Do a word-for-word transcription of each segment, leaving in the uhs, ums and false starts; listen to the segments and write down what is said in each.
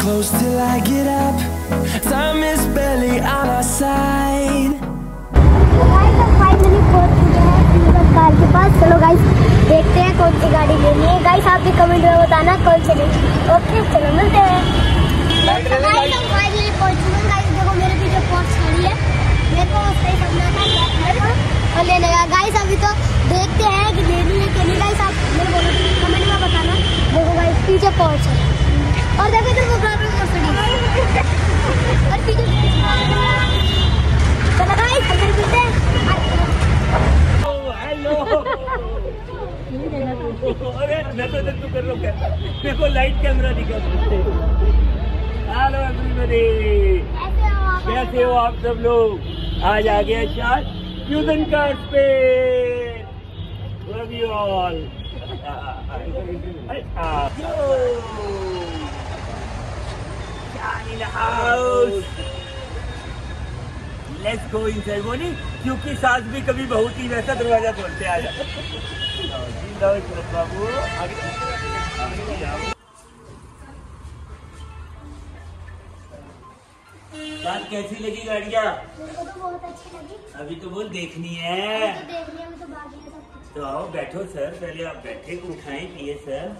close till I get up. Time is barely on our side. Guys हम finally पहुंच चुके हैं fusion car के पास। चलो गाइस देखते हैं कौन सी गाड़ी लेनी है। गाइस आप भी कमेंट में बताना कौन सी लेनी है। ओके चलो मिलते हैं। गाइस हम फाइनली पहुंच चुके हैं। गाइस देखो मेरे पीछे पोर्श खड़ी है। मेरे को सही समझना था क्या और लेने का। गाइस अभी तो देखते हैं कि लेनी है कि नहीं। गाइस आप मेरे को कमेंट में बताना। देखो गाइस पीछे पोर्श है और देखो इधर वो गाड़ी और पीछे चलो गाइस अंदर मिलते हैं। हेलो अरे मैं तो इधर कर रहा हूँ। मेरे को लाइट कैमरा दिखा। हेलो एवरीबॉडी, कैसे हो आप सब लोग। आज आ गया शायद फ्यूजन कार्स पे। Love you all. Let's go in ceremony, क्योंकि सास भी कभी बहू थी वैसा दरवाजा खोलते आ जाए। बाबू बात कैसी लगी गाड़ियाँ? मेरे को तो बहुत अच्छी लगी। अभी तो वो देखनी है। तो देखनी है, तो बाकी है सब कुछ। तो आओ बैठो सर, पहले आप बैठे कुछ खाएं पिए सर।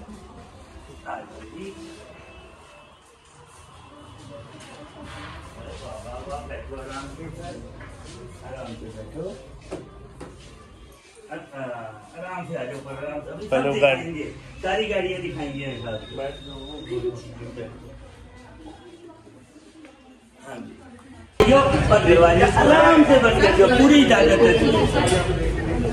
बैठो आराम से सर, आराम से बैठो, आराम से आ जाओ पर आराम से। सब दिखाएंगे, सारी गाड़ियाँ दिखाएंगे एक साथ। हाँ जी, पर दरवाजा आराम से बंद कर दो, पूरी इजाजत है।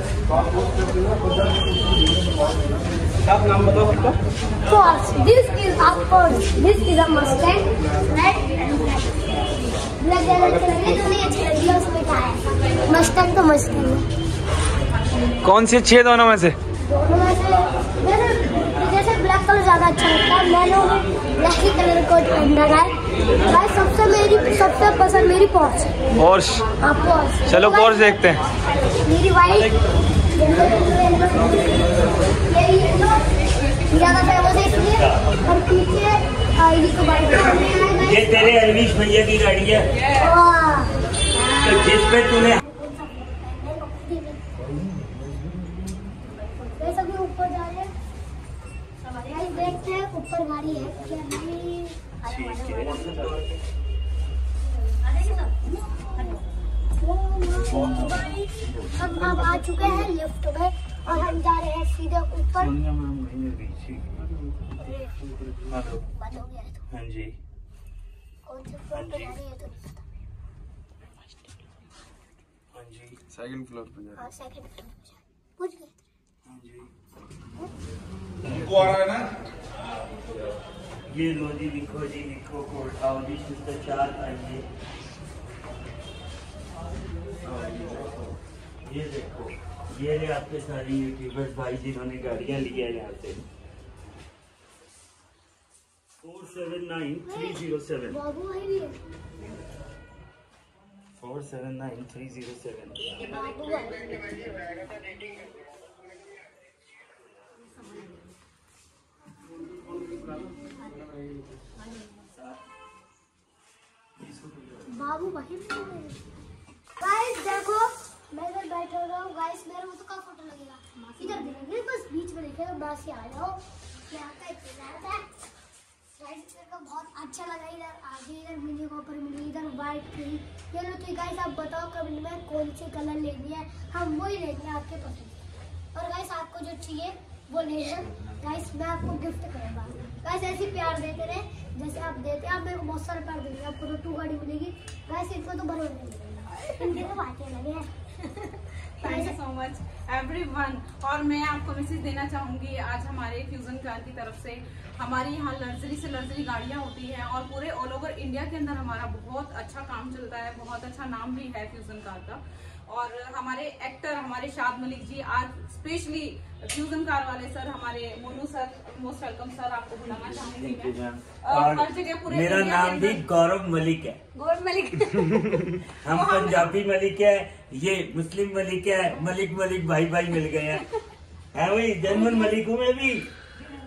आप नाम बताओ सबका। Porsche. This is a Porsche. This is a Mustang. Red and black. Black ज्यादा अच्छी लगी तो नहीं अच्छी लगी उसमें क्या है। Mustang तो Mustang है। कौन सी अच्छी है दोनों में से? दोनों में से जैसे जैसे ब्लैक कलर ज्यादा अच्छा लगता है। मैंने ब्लैक ही कलर कोट पहन रखा है। भाई सबसे मेरी सबसे पसंद मेरी Porsche है। Porsche। हाँ Porsche। चलो Porsche देखते हैं। मेरी वाइफ ज्यादा फेमस है इसलिए। और पीछे आईडी को बाइक ये तेरे अरविश भैया की गाड़ी है। तो जिस पे तूने सभी ऊपर जा रहे हैं। देखते हैं ऊपर गाड़ी है क्या नहीं। हम अब आ चुके हैं लिफ्ट में और हम जा रहे हैं सीधे ऊपर। बात हो गया है तो। हाँ जी, कौन से फ्लोर पे जा रही है तो हाँ जी, सेकंड फ्लोर पे जा। हाँ सेकंड फ्लोर पे जा। पूछ गए। हाँ जी, उनको आ रहा है ना। ये लो जी, लिखो जी, लिखो कोड। आओ जी सिस्टर चार आइए। ये देखो, ये ले आपके सारी यूट्यूबर्स भाई जिन्होंने गाड़ियाँ ली है यहाँ से। Four seven nine three zero seven Babu Bhai भी है। Four seven nine three zero seven Babu Bhai Babu भाई गाइस देखो मैं इधर बैठा हुआ हूँ। गाइस मेरे मुझे का फोटो लगेगा इधर देखेंगे, बस बीच में देखेगा, बस ही आ जाओ। क्या का इंतजार है। गाइस मेरे को बहुत अच्छा लगा। इधर आगे इधर मिनी कॉपर मिली, इधर व्हाइट थी। ये लो तो गाइस आप बताओ कमेंट में कौन सी कलर लेनी है, हम वही लेंगे आपके पसंद। और गाइस आपको जो चाहिए वो ले लें। गाइस मैं आपको गिफ्ट करूँगा। गाइस ऐसे प्यार देते रहे जैसे आप देते हैं। आप मेरे को बहुत सारा प्यार देंगे, आपको तो टू गाड़ी मिलेगी। गाइस इनको तो भरोसा नहीं मिलेगा, इनके तो बातें लगे हैं। Thank you so much everyone. और मैं आपको मैसेज देना चाहूंगी, आज हमारे फ्यूजन कार की तरफ से हमारी यहाँ लग्जरी से लग्जरी गाड़ियाँ होती हैं और पूरे ऑल ओवर इंडिया के अंदर हमारा बहुत अच्छा काम चलता है, बहुत अच्छा नाम भी है फ्यूजन कार का। और हमारे एक्टर हमारे शाद मलिक जी आज स्पेशली फ्यूजन कार वाले सर, हमारे Monu sir, most welcome sir, आपको बुलाना चाहूंगी मैं। और हर जगह पूरे मेरा नाम भी गौरव मलिक है। गौरव मलिक हम पंजाबी मलिक है, ये मुस्लिम मलिक है। मलिक मलिक भाई भाई मिल गए हैं। है वही जर्मन मलिक हूँ मैं भी।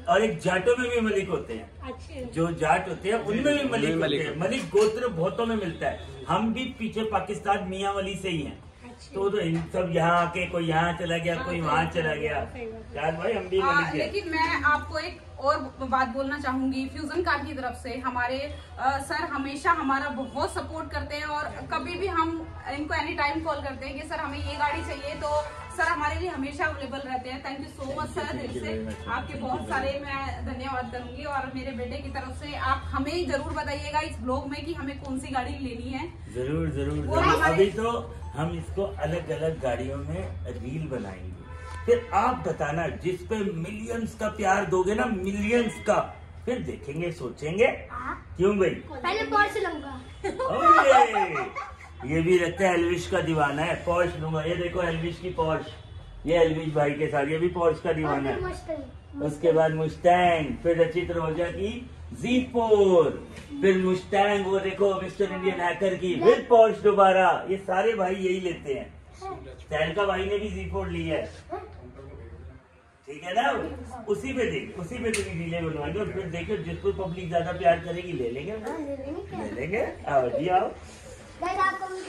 और एक जाटों में भी मलिक होते हैं। अच्छे जो जाट होते हैं उनमें भी मलिक मलिक होते हैं। मलिक गोत्र बहुतों में मिलता है। हम भी पीछे पाकिस्तान मियाँ वली से ही हैं। तो तो इन सब यहाँ आके कोई यहाँ चला गया, कोई वहाँ चला गया। यार भाई हम भी आ, मलिक हैं। लेकिन मैं आपको एक और बात बोलना चाहूंगी। फ्यूजन कार की तरफ से हमारे आ, सर हमेशा हमारा बहुत सपोर्ट करते हैं और कभी भी हम इनको एनी टाइम कॉल करते हैं कि सर हमें ये गाड़ी चाहिए, तो सर हमारे लिए हमेशा अवेलेबल रहते हैं। Thank you so much sir, दिल से आपके बहुत सारे मैं धन्यवाद करूंगी। और मेरे बेटे की तरफ से आप हमें जरूर बताइएगा इस ब्लॉग में कि हमें कौन सी गाड़ी लेनी है। जरूर जरूर, वो जरूर। हमारे- अभी तो हम इसको अलग अलग गाड़ियों में रील बनाएंगे, फिर आप बताना जिस पे मिलियंस का प्यार दोगे ना, मिलियंस का, फिर देखेंगे सोचेंगे। क्यों भाई? पहले पॉर्श लूंगा। ओए, ये भी लगता है एल्विश का दीवाना है। पॉर्श लूंगा। ये देखो एल्विश की पॉर्श, ये एल्विश भाई के साथ, ये भी पॉर्श का दीवाना और फिर है। मस्टैंग। उसके बाद मुस्टैंग, फिर रचित रोजा की जी फोर, फिर मुस्टैंग, वो देखो मिस्टर इंडियन हैकर की, फिर पॉर्श दोबारा। ये सारे भाई यही लेते हैं। सैनका भाई ने भी जी फोर ली है, ठीक है ना? उसी पे देख, उसी पे तेरी रीलें बनवाएंगे और फिर देखो जिसको पब्लिक ज्यादा प्यार करेगी ले लेंगे, हाँ, ले लेंगे क्या? ले लेंगे। आओ जी आओ। गाइस आपको भी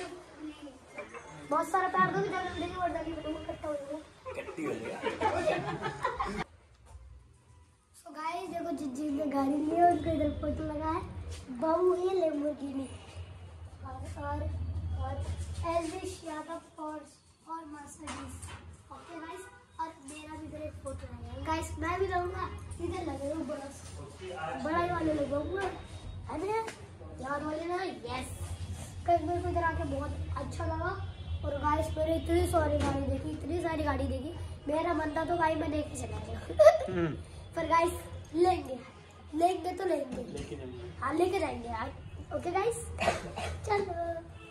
बहुत सारा प्यार दोगे जब हम देंगे और दादी वीडियो इकट्ठा हो जाएगा। कट्टी हो गया। सो गाइस देखो जिस ने गाड़ी ली है उसको इधर फोटो लगा है, बहू है लैम्बोर्गिनी और और और एल्विश यादव पोर्श और मर्सिडीज। ओके गाइस, और मेरा भी इधर एक फोटो है गाइस। मैं भी रहूंगा इधर लगे हूँ, बड़ा बड़ा ही वाले लगाऊंगा, है ना याद वाले ना? यस। कहीं मेरे को इधर आके बहुत अच्छा लगा। और गाइस मैंने इतनी सारी गाड़ी देखी, इतनी सारी गाड़ी देखी, मेरा मन था तो भाई मैं देख के चला गया। पर गाइस लेंगे लेंगे तो लेंगे, हाँ लेके जाएंगे यार। ओके गाइस चलो।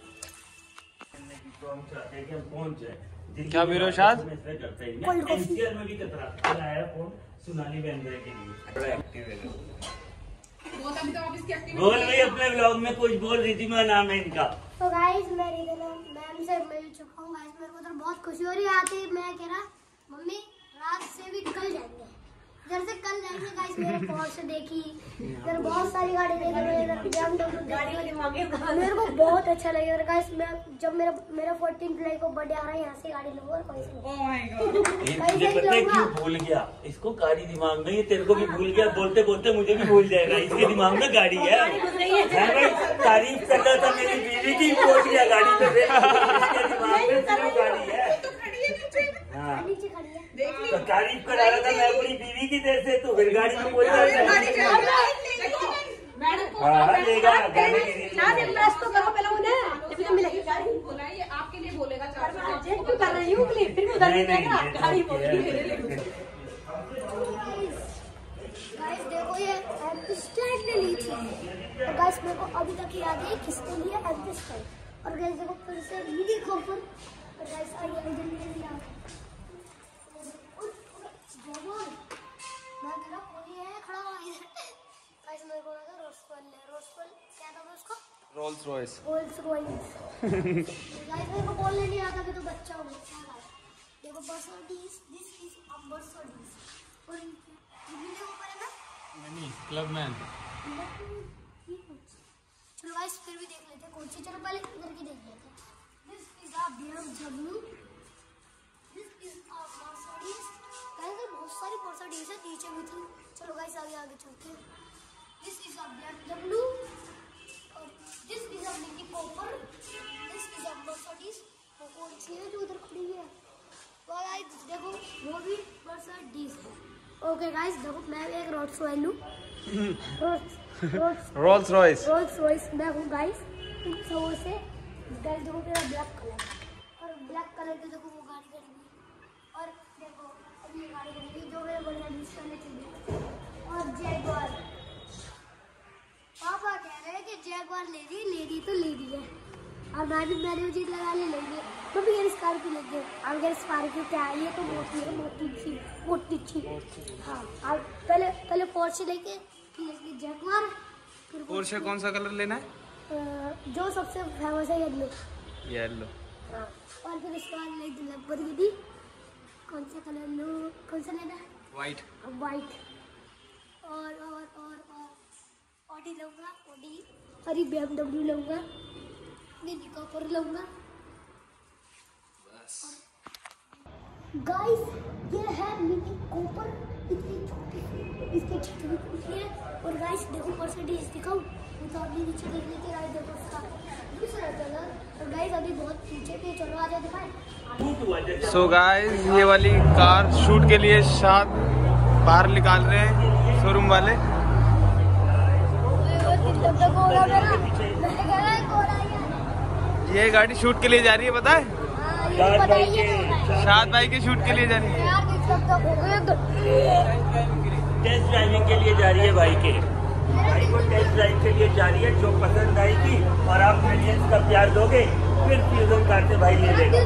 क्या विरोशाद? एनसीआर में भी कतरा कल आया फोन सोनाली बेंद्रे के लिए, बड़ा एक्टिव है लोग। बहुत अभी तो आप इसकी activity- बोल भाई, अपने ब्लॉग में कुछ बोल रही थी, मैं नाम है इनका। तो गाइस मैं इधर मैम से मिल चुका हूँ गाइस। मेरे को तो बहुत खुशी हो रही है आते ही। मैं कह रहा मम्मी रात से भी कल जाएंगे, इधर से कल जाएंगे गाइस। मेरे पॉर्श देखी, इधर बहुत सारी गाड़ी देखी, इधर बीएमडब्ल्यू गाड़ी वाली मांगे, मेरे को बहुत अच्छा लगा। और गाइस मैं जब मेरा मेरा फोर्टीन जुलाई को बर्थडे आ रहा है, यहाँ से गाड़ी लूंगा और कोई से Oh my God. ये मुझे पता है क्यों भूल गया, इसको गाड़ी दिमाग में, ये तेरे को भी भूल गया, बोलते बोलते मुझे भी भूल जाएगा। इसके दिमाग में गाड़ी है। है भाई, तारीफ कर रहा था मेरी बीवी की, बोल गया गाड़ी पे, इसके दिमाग में सिर्फ गाड़ी है। हाँ, नीचे खड़ी है। देख ली तो तारीफ करा रहा था मैं अपनी बीवी की देर से, तो फिर गाड़ी में कोई गाड़ी गाड़ी पे- मैडम को हाँ हाँ, लेगा गाने की रील ना में। इम्प्रेस तो करो पहले उन्हें, तभी तो मिलेगी गाड़ी। बोला ये आपके लिए बोलेगा चार सौ। अर्जेंट क्यों कर रही हूँ क्लिप? फिर उधर नहीं, नहीं नहीं, जाएगा, ये गाड़ी तो बोल किया रही है। है। गाइस देखो ये एम्पिस्टाइल ने ली थी। और गाइस मेरे को अभी तक याद है किसने लिया एम्पिस्टाइल। और गाइस देखो फिर से मिनी कॉपर। और गाइस आइए जल्दी जल्दी आओ। जरूर मैं तेरा कोई है खड़ा हुआ इधर। गाइस मेरे को लगा रोस्पल ले, रोस्पल क्या नाम है उसका? Rolls Royce. Rolls Royce. Guys मेरे को बोलने नहीं आता कि तो बच्चा हूँ। देखो Mercedes, this is a Mercedes. और इनके ऊपर है ना नहीं, क्लबमैन। चलो गाइस फिर भी देख लेते हैं कौन सी। चलो पहले इधर की देख लेते हैं। This is a BMW, this is a Mercedes. Guys बहुत सारी मर्सिडीज है, नीचे भी थी। चलो गाइस आगे आगे चलते हैं। दिस इज अ बीएमडब्ल्यू और this is a Mini Cooper, this is a Mercedes. वो कौन सी है जो उधर खड़ी है? तो गाइस देखो वो भी मर्सिडीज है। ओके गाइस देखो मैं एक रोल्स रॉयस लूं। Rolls Rolls Royce. Rolls Royce मैं हूँ गाइस इन सबों से। गाइस देखो मेरा ब्लैक कलर और ब्लैक कलर की देखो वो गाड़ी खड़ी हुई। और देखो अब ये गाड़ी खड़ी हुई जो मेरे बड़े यूज करने चाहिए। और जैगवार, पापा कह रहे हैं कि जैगवार ले ली ले ली तो ले ली है। और मैं भी मैंने चीज लगा ले लेंगे तो भी ये स्कॉर्पियो लेंगे। अब ये स्कॉर्पियो क्या है? ये तो मोटी है, मोटी सी मोटी सी। हाँ और पहले पहले पोर्शे लेके फिर लेंगे जैगवार, फिर पोर्शे कौन सा कलर लेना है? अ, जो सबसे फेमस है येलो। येलो। हाँ और फिर उसके बाद लेंगे लैम्बोर्गिनी। कौन सा कलर लो? कौन सा लेना है? वाइट। वाइट। और और और और ऑडी लूँगा, ऑडी और ये बी एम डब्ल्यू लूँगा, मिनी कॉपर लूँगा। गाइस ये है मिनी कॉपर, इतनी छोटी सी, इसकी छत भी छोटी है। और गाइस देखो परसेंटेज दिखाऊं तो आपने नीचे देख लीजिए। गाइस देखो इसका दूसरा कलर। और गाइस अभी बहुत पीछे पे, चलो आजा दिखाएं। सो गाइस ये वाली कार शूट के लिए शाद बाहर निकाल रहे हैं शोरूम वाले। ये गाड़ी शूट के लिए जा रही है, पता है? शाद भाई के शूट के लिए जा रही है, टेस्ट ड्राइविंग के लिए जा रही है भाई के भाई को टेस्ट ड्राइव के लिए जा रही है। जो पसंद आएगी और आप मिलियंस का प्यार दोगे फिर फ्यूजन कार से भाई ले लेगा।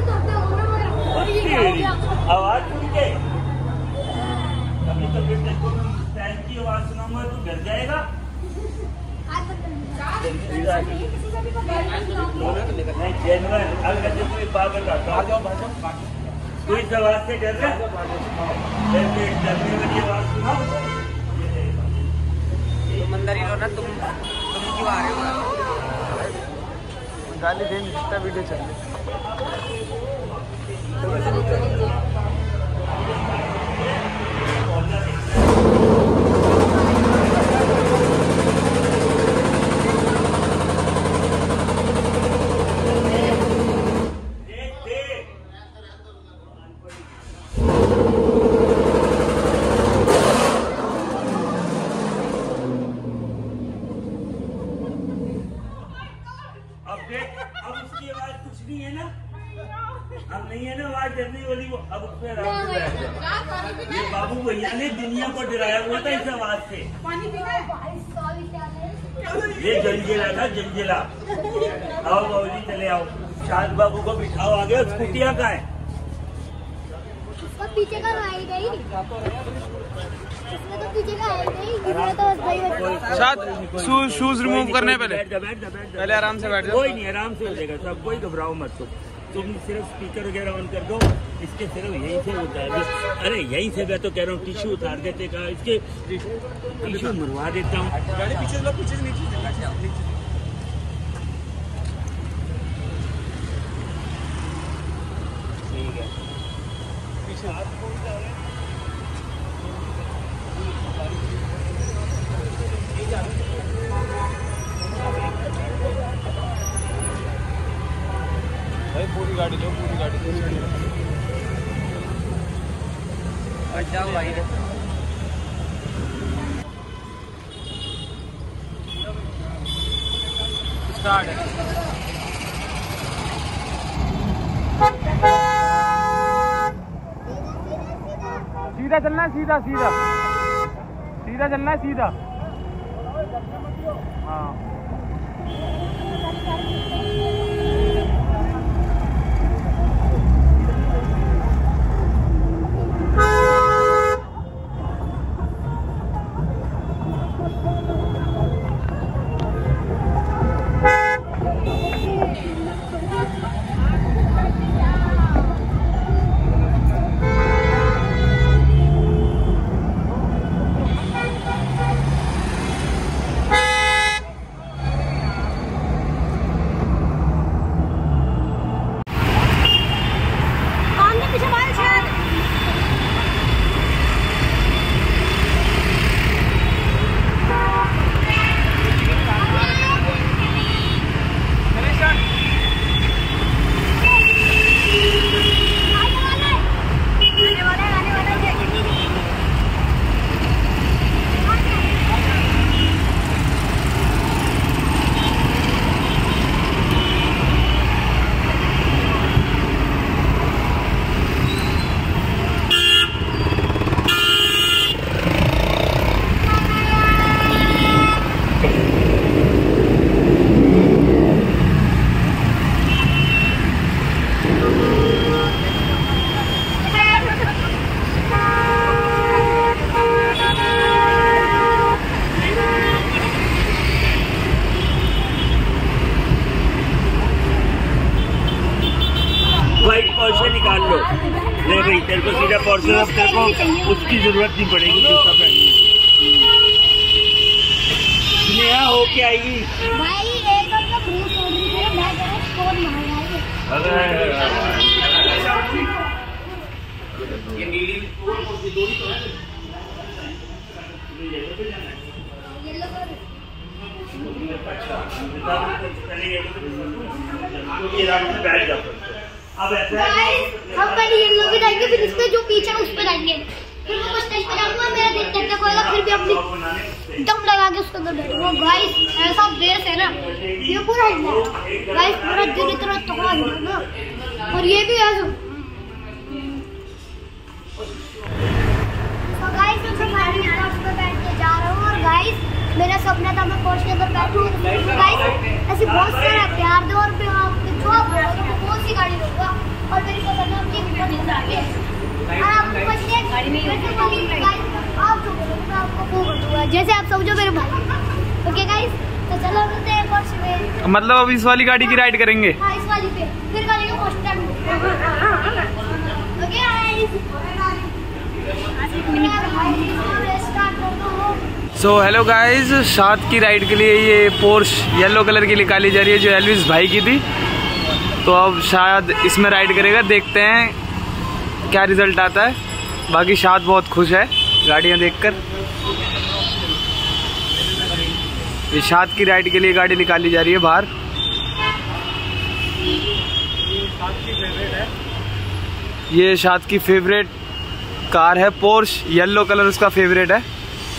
आवाज सुन के अभी तो फिर देखो फैन की आवाज सुनाऊंगा तो डर जाएगा। नहीं जेनवन, अगर कोई बात बताता कोई सवाल से डर रहा डरने वाली आवाज सुनाओ। मंदिर ही ना, तुम तुम क्यों आ रहे हो? गाली दे इंस्टा वीडियो चल रही है। अब उसकी आवाज कुछ नहीं है ना, अब नहीं है ना आवाज डरने वाली। वो अब उसमें आराम से बैठ जाए। ये बाबू भैया ने दुनिया को डराया हुआ था इस आवाज से। ये जंजीला था, जंजीला। आओ बाबूजी चले आओ, शाद बाबू को बिठाओ आगे। स्कूटियाँ कहाँ है? पीछे का आई गई, इसमें तो पीछे का आई गई, इसमें तो भाई शाद शूज शूज रिमूव करने पहले बैठ जा, बैठ जा, बैठ जा। पहले आराम से बैठ जाओ। कोई नहीं, आराम से हो जाएगा सब, कोई घबराओ मत। तुम तुम सिर्फ स्पीकर वगैरह ऑन कर दो। इसके सिर्फ यहीं से उतार दो। अरे यहीं से मैं तो कह रहा हूँ टिश्यू उतार देते का, इसके टिश्यू मरवा देता हूँ। पीछे लोग पीछे नीचे ठीक है पीछे भाई पूरी गाड़ी लो, पूरी गाड़ी पूरी गाड़ी हट जाओ भाई। स्टार्ट है। सीधा चलना है, सीधा सीधा सीधा चलना है, सीधा। हाँ पोर्शन निकाल लो। ले भाई तेरे को सीधा पोर्शन, अब तेरे को उसकी जरूरत नहीं पड़ेगी। होके आएगी भाई एक और का ब्रेक छोड़ रही है, मैं कह रहा हूं कौन मारेगा ये। ये नीली येलो कलर अब ऐसा गाइस हम पहले येलो पे जाएंगे, फिर इसके जो पीछे है उस पे जाएंगे, फिर वो स्टेज पे जाऊंगा, मेरा दिल तक तक होएगा, फिर भी अपनी दम लगा के उसके अंदर बैठूंगा। गाइस ऐसा बेस है ना, ये पूरा हिलना है गाइस, पूरा दिल इतना तगड़ा हिला ना, और ये भी है जो तो गाइस मैं फाइनली पोर्श पे बैठ के जा रहा हूँ। और गाइस मेरा सपना था मैं पोर्श के अंदर बैठूं, गाइस ऐसी बहुत सारा प्यार दो और मैं आपको जो आप बोलोगे मैं कौन सी गाड़ी लूंगा, और मेरी पसंद है आपकी बहुत गाड़ी है, और आपको पसंद गाड़ी नहीं है गाइस, आप जो बोलोगे मैं आपको वो कर दूंगा, जैसे आप समझो मेरे भाई। ओके गाइस तो चलो मिलते हैं पोर्श में। मतलब अब इस वाली गाड़ी की राइड करेंगे? हाँ इस वाली पे, फिर करेंगे Porsche time. Okay guys so hello guys, सात की राइड के लिए ये पोर्श येलो कलर की निकाली जा रही है जो एल्विस भाई की थी। तो अब शायद इसमें राइड करेगा, देखते हैं क्या रिजल्ट आता है। बाकी शायद बहुत खुश है गाड़ियां देखकर। ये शाद की राइड के लिए गाड़ी निकाली जा रही है बाहर। ये शाद की फेवरेट कार है, पोर्श येलो कलर उसका फेवरेट है।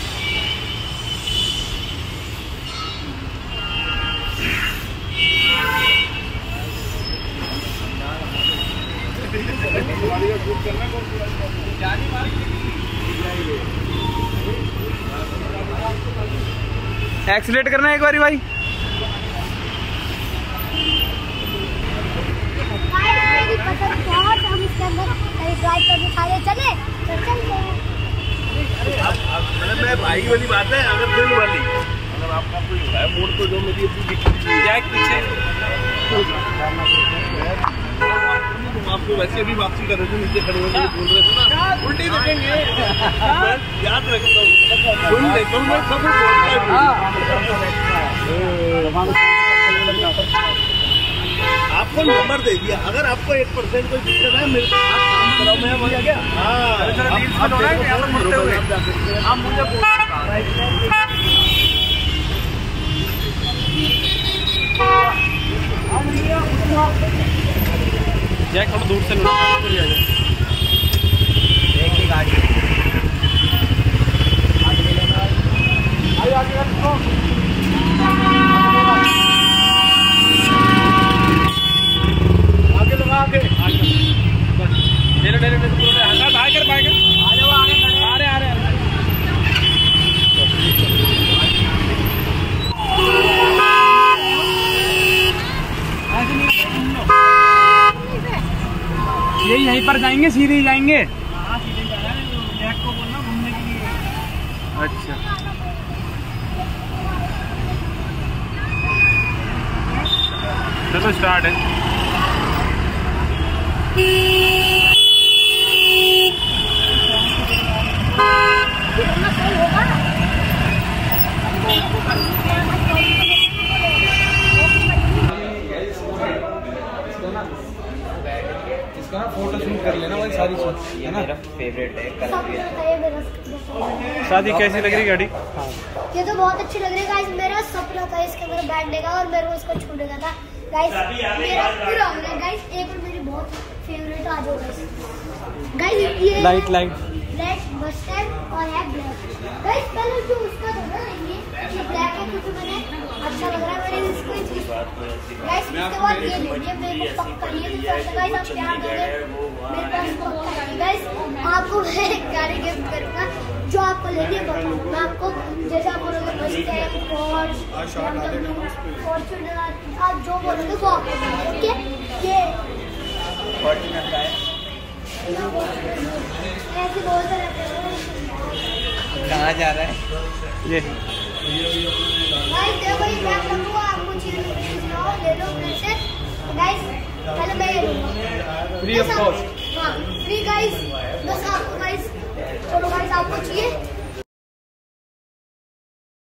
एक्सीलेट करना है एक बारी भाई। बहुत हम इसके अंदर ड्राइव करने खा रहे, चले तो चलते हैं। मैं भाई वाली बात है, अगर दिल वाली अगर आपका कोई है मोड़ तो जो मेरी जाए पीछे आपको वैसे भी वापसी कर रहे थे, नीचे खड़े होकर बोल रहे थे ना उल्टी देखेंगे। याद रखता हूँ सुन लेता हूँ मैं सब बोलता। आपको नंबर दे दिया, अगर आपको एक परसेंट कोई दिक्कत है मेरे साथ काम कराओ, मैं वहाँ गया। हाँ आप मुझे जैक थोड़ा दूर से लो, एक ही गाड़ी आगे लगा आगे डेले डेले डेले बाहर कर बाहर कर आ जाओ आगे खड़े आ रहे आ रहे ये यहीं पर जाएंगे, सीधे ही जाएंगे। हाँ सीधे जा रहा है, जैक को बोलना घूमने के लिए। अच्छा चलो स्टार्ट है। इसका ना फोटो शूट कर लेना भाई, सारी चीज है ना। मेरा फेवरेट है, कलर भी अच्छा है। शादी कैसी लग रही गाड़ी? ये तो बहुत अच्छी लग रही है गाइस, मेरा सपना था इसके अंदर बैठने का और मेरे को इसको छूने का था गाइस, मेरा पूरा हो गया गाइस। एक और मेरी बहुत फेवरेट आ जाओ गाइस, गाइस ये लाइट लाइट ब्लैक मस्टैंड और है ब्लैक गाइस। पहले जो उसका था ना ये ये ब्लैक है क्योंकि मैंने अच्छा लग रहा है, मैंने इसको गाइस इसके बाद ये देखिए मेरे को पक्का ये गाइस आप प्यार दोगे मेरे पास पक्का है गाइस। आपको मैं एक गाड़ी गिफ्ट करूंगा जो आपको लेनी है बताऊँ मैं आपको, जैसे आप बोलोगे मस्टैंग पोर्श फॉर्च्यूनर आप जो बोलोगे वो आपको ओके। ये फॉर्च्यूनर का है, ऐसे बोलते रहते हैं। कहाँ जा रहा है ये गाइस देखो ये क्या करूँगा, आपको चीज़ ले लो मेरे से गाइस। पहले मैं ये लूँगा फ्री ऑफ कॉस्ट। हाँ फ्री गाइस, बस आपको गाइस चलो गाइस आपको चाहिए